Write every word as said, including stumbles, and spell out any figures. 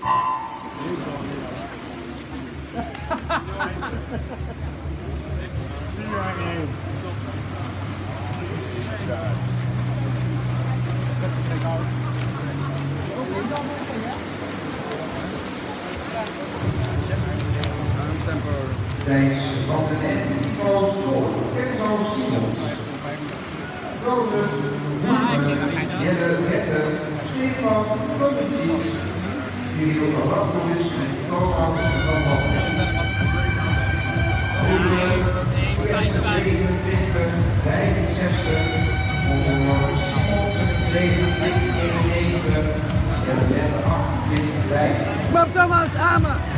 Reis van de N Ivo Stoor, Enzo Simons, Jozef Jelle Rette, Stefan Kovicis, Kirill Pavlovich en Thomas van Matten. zevenentwintig, vijfenzestig, Simons zevenentwintig, eenentwintig, Jelle Rette achtentwintig, vijf. Kom Thomas, Amen!